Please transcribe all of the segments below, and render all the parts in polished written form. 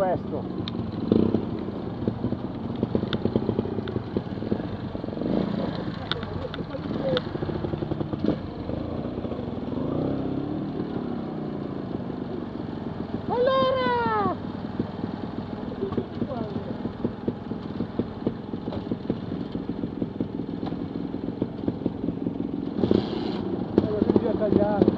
questo. Allora! Bisogna tagliare.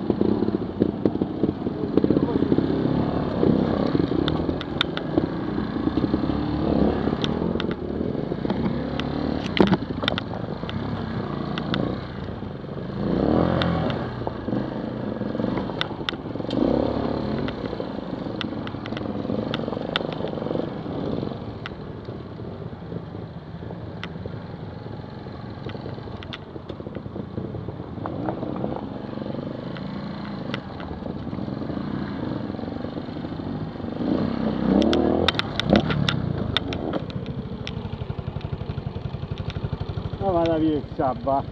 Ma vada via il sabba.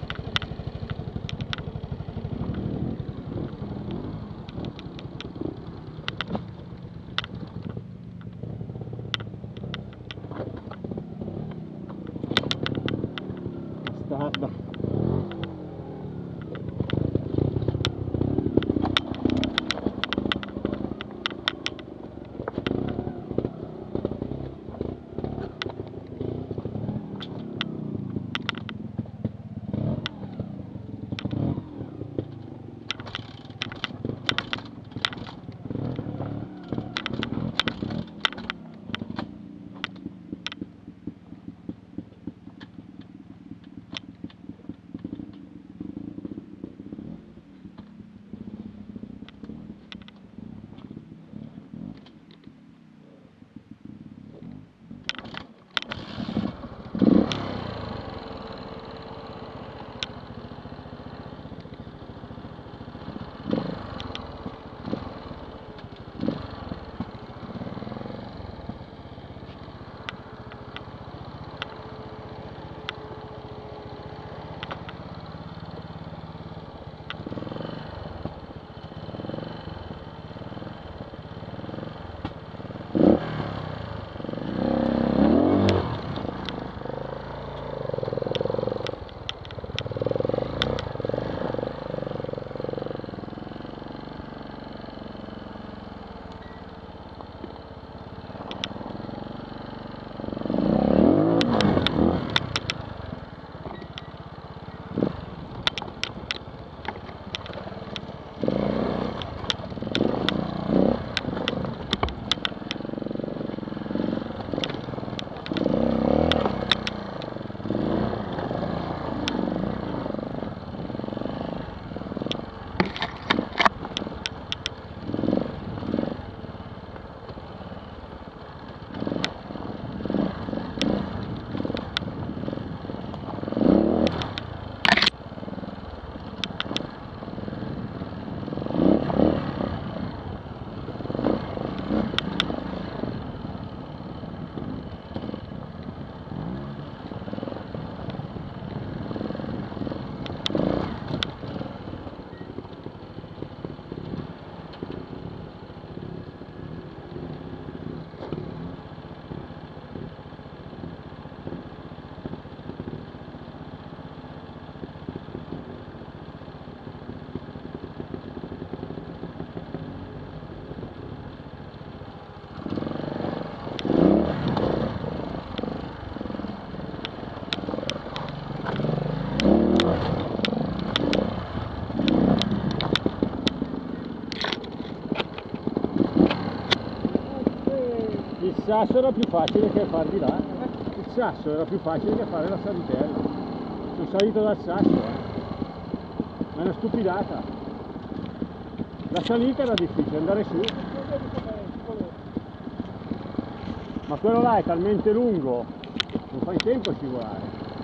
Bastarda. Il sasso era più facile che far di là. Il sasso era più facile che fare la salitella. Sono salito dal sasso, ma è una stupidata. La salita era difficile, andare su. Ma quello là è talmente lungo, non fai tempo a scivolare.